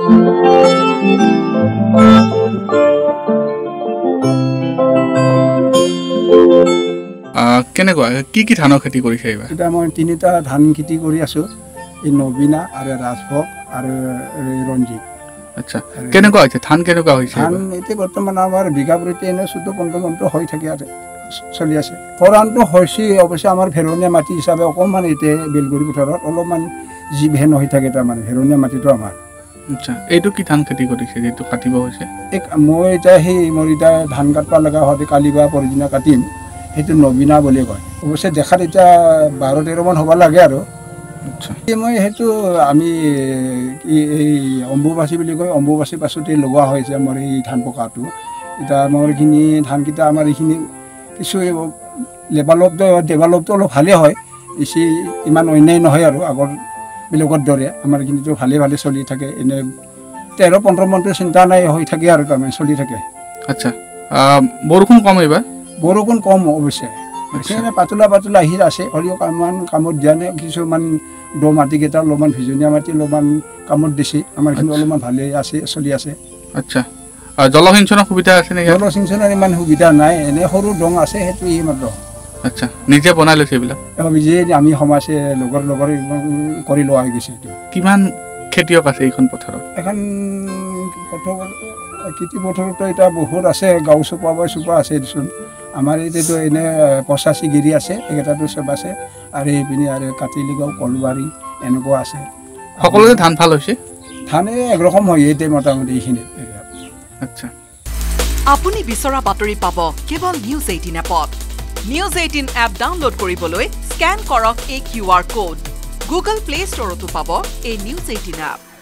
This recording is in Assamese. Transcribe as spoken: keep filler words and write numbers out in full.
কেনেকুৱা কি কি ধানৰ খেতি কৰিছে এইবাৰ? এটা মই তিনিটা ধান খেতি কৰি আছো, এই নবীনা আৰু ৰাজভোগ আৰু ৰঞ্জিত। আচ্ছা, কেনেকুৱা হৈছে ধান? কেনেকুৱা হৈছে ধান? এতিয়া বৰ্তমান আমাৰ বিঘা প্ৰতি এনে চৈধ্য পোন্ধৰ মনটো হৈ থাকে আৰু চলি আছে। খৰানটো হৈছে অৱশ্যে আমাৰ ভেৰণীয়া মাটি হিচাপে অকণমান এতিয়া বেলগুৰি পথাৰত অলপমান জীভহেন হৈ থাকে, তাৰমানে ভেৰণীয়া মাটিটো আমাৰ। আচ্ছা, এইটো কি ধান খেতি কৰিছে যিটো কাটিব হৈছে? এই মই এতিয়া সেই মোৰ এতিয়া ধান কাটিব লগা হয়, কালি বা পৰদিনা কাটিম, সেইটো নবীনা বুলি কয়। অৱশ্যে দেখাত এতিয়া বাৰ তেৰমান হ'ব লাগে আৰু। আচ্ছা, মই সেইটো আমি এই অম্বুবাচী বুলি কয়, অম্বুবাচীৰ পাছতে লগোৱা হৈছে আমাৰ এই ধান পকাটো। এতিয়া আমাৰ এইখিনি ধানকেইটা আমাৰ এইখিনি কিছু লেভেলপটো ডেভেলপটো অলপ ভালেই হয়, বেছি ইমান অন্যায় নহয় আৰু আগৰ বেলেগৰ দৰে আমাৰ এইখিনিতো ভালে ভালে চলি থাকে। এনে তেৰ পোন্ধৰ মনটো চিন্তা নাই হৈ থাকে আৰু তাৰমানে চলি থাকে। আচ্ছা, বৰষুণ কম এইবাৰ? বৰষুণ কম অৱশ্যে, সেইকাৰণে পাতলা পাতলা আহি আছে, হ'লেও কামান কামত দিয়া নাই। কিছুমান দ মাটিকেইটা অলপমান ভিজনীয়া মাটি অলপমান কামত দিছে, আমাৰ এইখিনি অলপমান ভালে আছে, চলি আছে। আচ্ছা, জলসিঞ্চনৰ সুবিধা আছে নেকি? জলসিঞ্চনৰ ইমান সুবিধা নাই, এনে সৰু দং আছে, সেইটো ই মাত্ৰ। আচ্ছা, নিজে বনাই লৈছে এইবিলাক? নিজে আমি সমাজে লগৰ লগৰ কৰি লোৱা হৈ গৈছে। এইটো কিমান খেতিয়ক আছে এইখন পথাৰত? এখন পথাৰ খেতি পথাৰতো এতিয়া বহুত আছে, গাঁও চোপা বা চোপা আছে দেচোন। আমাৰ এইটোতো এনে পঁচাশী গিৰি আছে, এইকেইটাতো চব আছে। আৰু এইপিনে আৰু কাটিলি গাঁও, কলবাৰী এনেকুৱা আছে। সকলোতে ধান ভাল হৈছে? ধান একৰকম হয় এতিয়া মোটামুটি এইখিনি। আচ্ছা, আপুনি বিচৰা বাতৰি পাব কেৱল নিউজ এইটিন এপত। নিউজ এইটিন এপ ডাউনলোড কৰিবলৈ স্কেন কৰক এই Q R code. Google play ষ্টৰতো পাব এই নিউজ এইটিন এপ।